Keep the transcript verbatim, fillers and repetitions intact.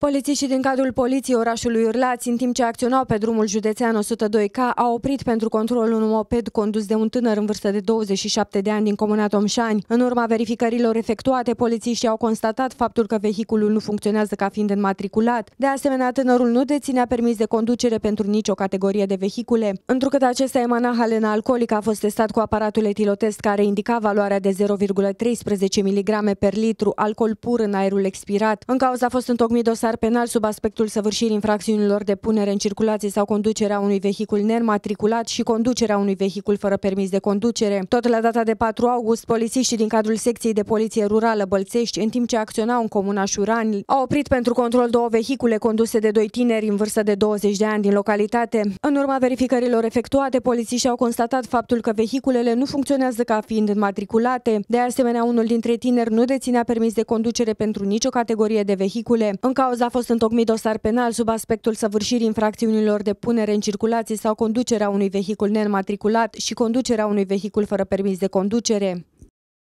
Polițiștii din cadrul poliției orașului Urlați, în timp ce acționau pe drumul județean o sută doi K, au oprit pentru control un moped condus de un tânăr în vârstă de douăzeci și șapte de ani din comuna Tomșani. În urma verificărilor efectuate, polițiștii au constatat faptul că vehiculul nu funcționează ca fiind înmatriculat. De asemenea, tânărul nu deținea permis de conducere pentru nicio categorie de vehicule. Întrucât acesta emana halena alcoolică, a fost testat cu aparatul etilotest care indica valoarea de zero virgulă treisprezece miligrame per litru alcool pur în aerul expirat. În cauză a fost întocmit dosar penal sub aspectul săvârșirii infracțiunilor de punere în circulație sau conducerea unui vehicul neînmatriculat și conducerea unui vehicul fără permis de conducere. Tot la data de patru august, polițiștii din cadrul secției de poliție rurală Bălțești, în timp ce acționau în comuna Șurani, au oprit pentru control două vehicule conduse de doi tineri în vârstă de douăzeci de ani din localitate. În urma verificărilor efectuate, polițiștii au constatat faptul că vehiculele nu funcționează ca fiind înmatriculate. De asemenea, unul dintre tineri nu deținea permis de conducere pentru nicio categorie de vehicule. În cauza a fost întocmit dosar penal sub aspectul săvârșirii infracțiunilor de punere în circulație sau conducerea unui vehicul neînmatriculat și conducerea unui vehicul fără permis de conducere.